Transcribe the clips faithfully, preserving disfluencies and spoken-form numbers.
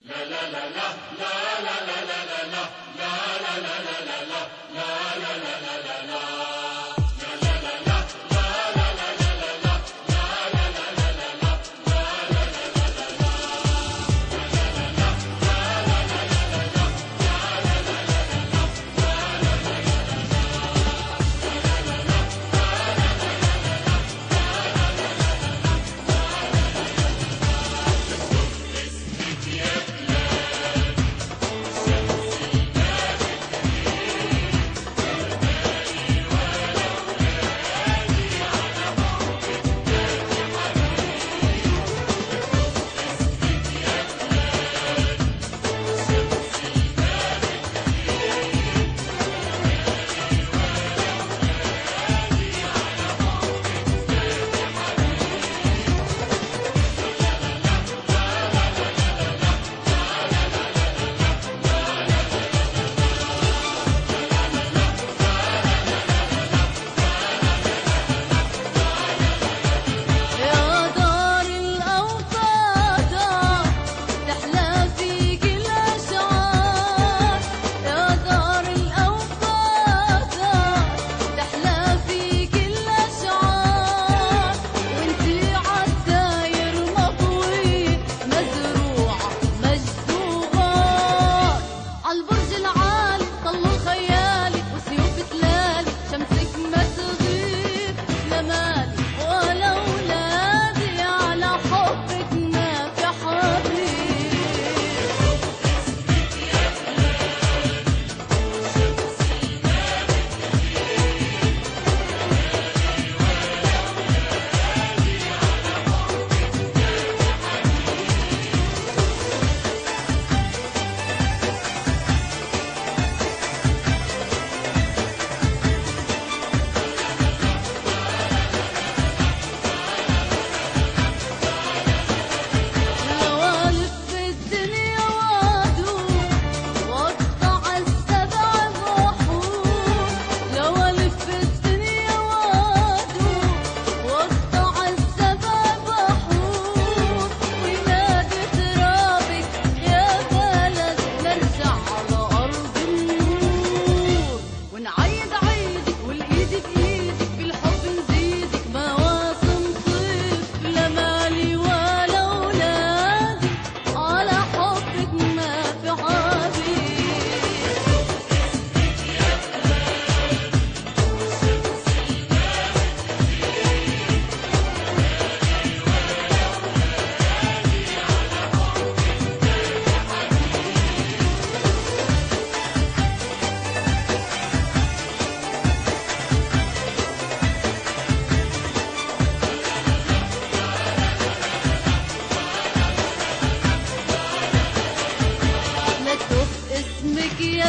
يا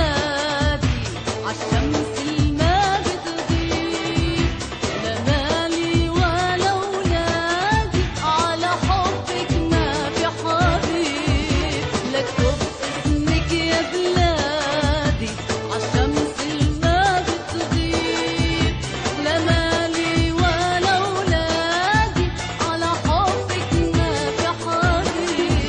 بلادي عالشمس الما بتغيب، لا مالي ولا ولادي على حبك ما في حبيب. لكتب اسمك يا بلادي عالشمس الما بتغيب، لا مالي ولا ولادي على حبك ما في حبيب.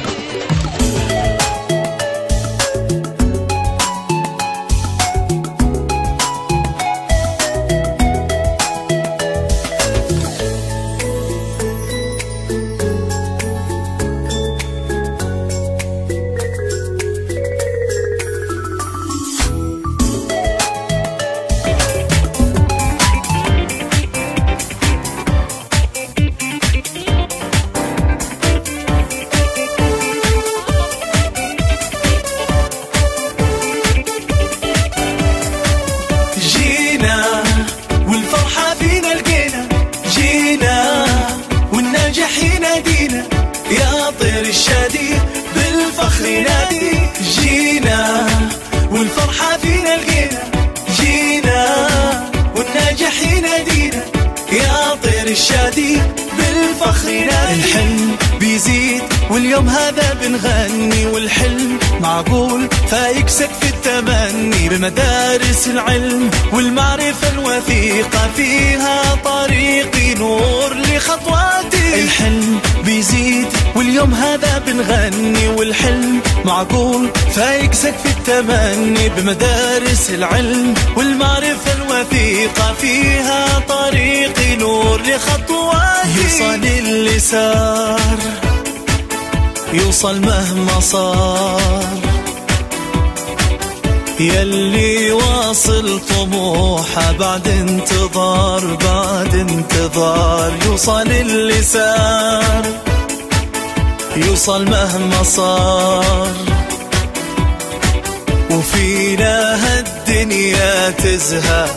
يا طير الشادي بالفخر نادي، جينا والفرحة فينا لقينا، جينا والناجح ينادينا. يا طير الشادي بالفخر نادي، الحلم بيزيد واليوم هذا بنغني والحلم معقول فايق سقف التمني بمدارس العلم والمعرفة الوثيقة فيها طريقي نور لخطواتي. الحلم بيزيد واليوم هذا بنغني والحلم معقول فايق سقف التمني بمدارس العلم والمعرفة الوثيقة فيها طريقي نور لخطواتي. يوصل اللي سار يوصل مهما صار، يلي واصل طموحه بعد انتظار بعد انتظار. يوصل اللي سار يوصل مهما صار، وفينا هالدنيا تزهى.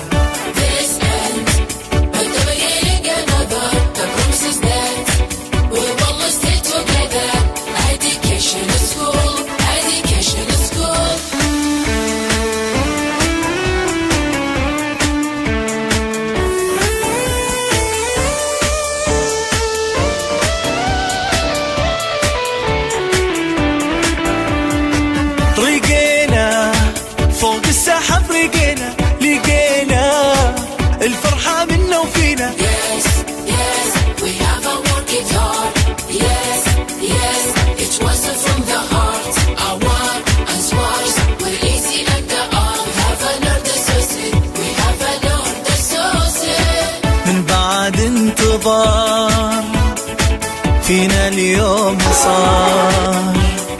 رقينا فوق السحاب رقينا لقينا الفرحة منا وفينا. Yes, yes, we have a working hard. Yes, yes, it wasn't from the heart. Our work and smarts were easy like the art. We have a learned the sauce. We have a learned the sauce. من بعد انتظار فينا اليوم صار،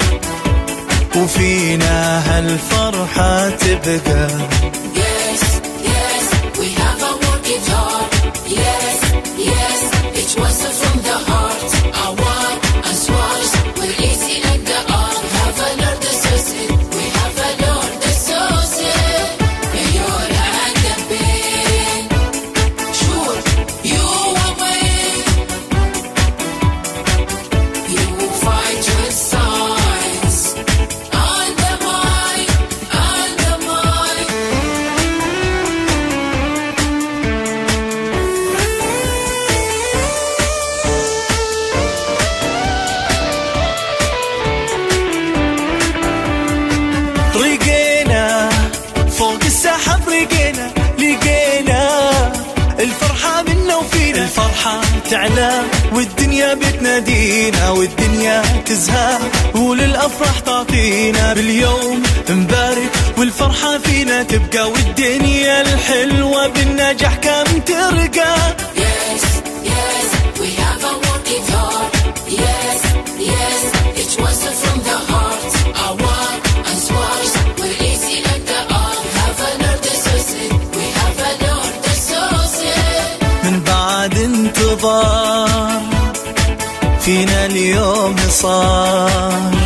وفينا هالفرحة تبقى. Yes, yes, we have a working hard. Yes, yes, it wasn't from the heart. Our work and smarts were easy like the art. We have a learned the sauce. We have a learned the sauce. You're at the pain. Sure, you will win. You fight with signs. On the mind, on the mind. رقينا فوق السحاب رقينا لقينا الفرحة منا وفينا. الفرحة تعلى والدنيا بتنادينا والدنيا تزهى وللأفراح تعطينا. باليوم نبارك والفرحة فينا تبقى والدنيا الحلوة بالنجاح كم ترقى. Yes, yes, we have a working hard. Yes, yes, it wasn't from the heart. Our work and smarts were easy like the art. We have a learned the sauce. We have a learned the sauce. من بعد انتظار فينا اليوم صار،